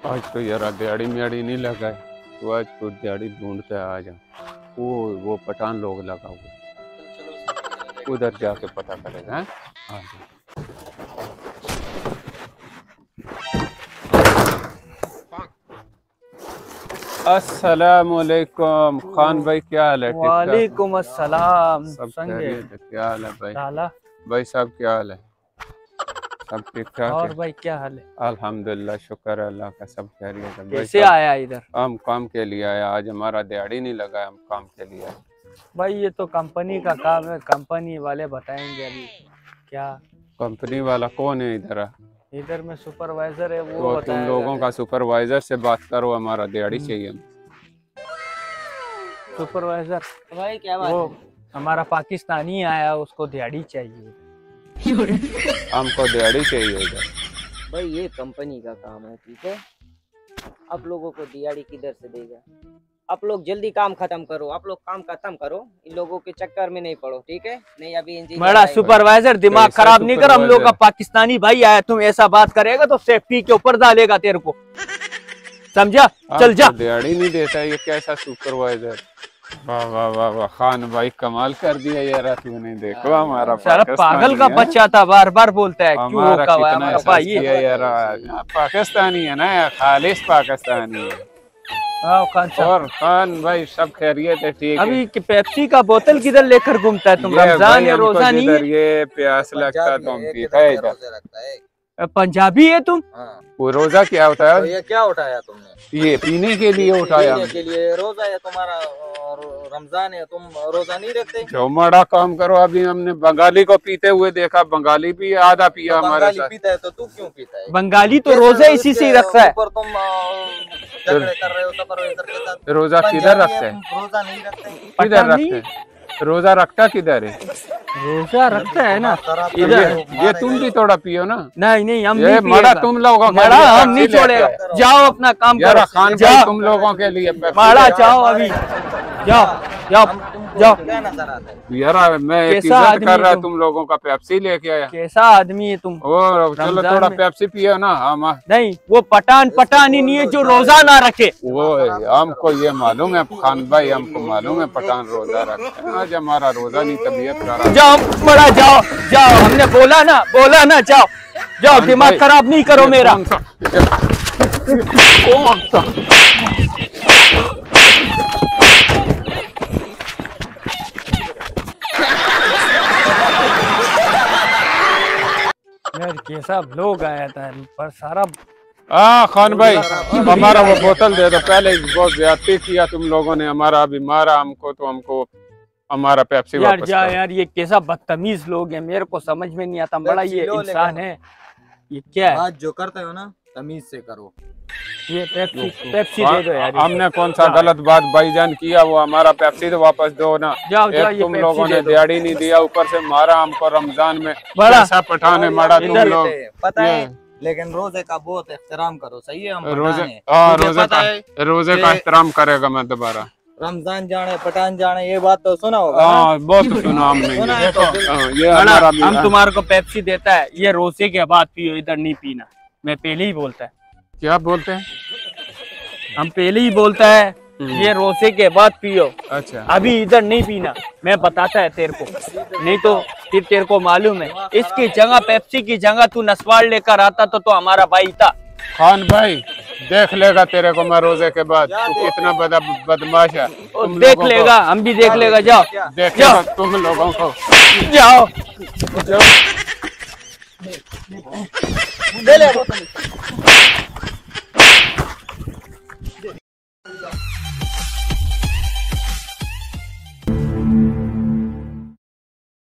आज तो यार दिहाड़ी मियाड़ी नहीं लगा है, तो आज तो दिहाड़ी ढूंढते आ जा। वो पठान लोग लगा हुआ, उधर जाके पता करेगा। हैं? आ जा। अस्सलामुअलैकुम खान भाई, क्या हाल है? वालेकुम अस्सलाम। सब खैरियत है? क्या हाल है भाई? लाला भाई साहब क्या हाल है? सब ठीक ठाक और है? भाई क्या हाल है? अल्हम्दुलिल्लाह, शुक्र है अल्लाह का, सब खैरियत है। भाई कैसे साहब आया इधर? हम काम के लिए आया, आज हमारा दिहाड़ी नहीं लगा, हम काम के लिए आए। भाई ये तो कंपनी का काम है, कंपनी वाले बताएंगे अभी क्या। कंपनी वाला कौन है इधर? इधर में सुपरवाइजर है, वो तो तुम बताएगा। लोगों का सुपरवाइजर से बात करो, हमारा दिहाड़ी चाहिए। सुपरवाइजर भाई क्या बात वो है? हमारा पाकिस्तानी आया, उसको दिहाड़ी चाहिए। हमको दिहाड़ी चाहिए इधर। भाई ये कंपनी का काम है, ठीक है। आप लोगों को दिहाड़ी किधर से देगा? आप लोग जल्दी काम खत्म करो, आप लोग काम खत्म करो, इन लोगों के चक्कर में नहीं पड़ो, ठीक है। नहीं अभी इंजीनियर बड़ा सुपरवाइजर, दिमाग कैसा खराब नहीं कर। हम लोग का सुपरवाइजर? पाकिस्तानी भाई आया, तुम ऐसा बात करेगा तो सेफ्टी के ऊपर डालेगा तेरे को, समझा? चल जा। दिहाड़ी नहीं देता, ये कैसा सुपरवाइजर? वाह वाह वाह वाह, खान भाई कमाल कर दिया यार तूने। देखो हमारा सारा पागल का बच्चा था, बार बार बोलता है क्यों हमारा का कितना हमारा एहसास भाई किया यार। पाकिस्तानी है ना, खालिश पाकिस्तानी है। हाँ, खान साहब। और खान भाई सब खैरियत है? ठीक है। अभी पेप्सी का बोतल किधर लेकर घूमता है तुम? ये रमजान भाई या हमको रोजा नहीं जिधर है? ये प्यास लगता तो हम पीता है इधर। पंजाबी है तुम? वो रोजा क्या होता तो है? ये क्या उठाया तुमने? ये पीने के लिए उठाया। पीने के लिए रोजा है तुम्हारा, और रमजान है, तुम रोजा नहीं रखते? जो बड़ा काम करो, अभी हमने बंगाली को पीते हुए देखा, बंगाली भी आधा पिया तो हमारे बंगाली साथ। पीता है तो तू क्यों पीता है? बंगाली तो रोजा इसी से ही रखता है। ऊपर तुम झगड़े कर रहे हो सुपरवाइजर के साथ। रोजा किधर रखते हैं? रोजा नहीं रखते? किधर पता नहीं। रखते हैं? रोजा रखता किधर है? रोजा रखता है ना ये तुम भी थोड़ा पियो ना। नहीं नहीं, हम ये नहीं मड़ा पिएगा। तुम लोगों के मड़ा लिए हम नहीं पेप्सी छोड़ेगा। लेके आए। जाओ अपना काम यार करो, खान भाई जाओ। तुम लोगों के लिए पेप्सी माड़ा लेके जाओ अभी, जाओ जाओ जाओ। क्या नजर आता है? यार मैं एक कैसा इज्जत आदमी कर रहा तुम? तुम लोगों का पेप्सी लेके आया। कैसा आदमी है तुम? और चलो रमजान थोड़ा में- पेप्सी पियो ना। हम नहीं, वो पठान ही नहीं है जो रोजा ना रखे। वो हमको ये मालूम है खान भाई, हमको मालूम है पठान रोजा रखते हैं। आज हमारा रोजा नहीं, तबीयत खराब। जाओ बड़ा, जाओ जाओ, हमने बोला ना, जाओ जाओ, खान दिमाग भाई, खराब नहीं करो ये मेरा। कौन सा? यार कैसा लोग आया था पर सारा। खान भाई हमारा वो बोतल दे दो। पहले बहुत ज्यादती किया तुम लोगों ने, हमारा अभी मारा हमको, तो हमको हमारा पेप्सी यार वापस जा करो। यार, ये कैसा बदतमीज लोग हैं, मेरे को समझ में नहीं आता। बड़ा पेप्सी ये लो, इंसान लेकिन- है, ये क्या है? बात जो करते हो ना तमीज से करो। ये पेप्सी दे दो यार। हमने कौन सा गलत बात भाईजान किया? वो हमारा पेप्सी तो वापस दो ना। जाओ जाओ, एक ये तुम पेप्सी लोगों दे ने दो। दिहाड़ी नहीं दिया, ऊपर से मारा हमको रमजान में। बड़ा कैसा पठान है मारा तुम इधर- लोग। पता है, ये- लेकिन रोजे का बहुत एहतराम करो, सही है? हम रोजे पठान हैं। रोजे तुझे पता है रोजे का कि- एहतराम करेगा मैं दोबारा। रमजान जाने पठान जाने, ये बात तो सुना होगा ना? बहुत सुना हमने। सुना है तो फिर- ये बड़ा, हमारा हम तुम्हारे को पेप्सी देता है, ये रोजे के बाद पियो, इधर नहीं पीना। मैं पहले ही बोलता है, क्या बोलते हैं? हम पहले ही बोलता है ये रोजे के बाद पियो, अच्छा अभी इधर नहीं पीना। मैं बताता है तेरे को, नहीं तो फिर तेरे को मालूम है। इसकी जगह पेप्सी की जगह तू नस्वाड़ लेकर आता तो हमारा भाई था। खान भाई देख लेगा तेरे को मैं रोजे के बाद, तू कितना बदमाश है। और तुम देख लोगों लेगा, हम भी देख लेगा। जाओ क्या? को देखेगा तुम लोगों को। जाओ। दे ले बोतल।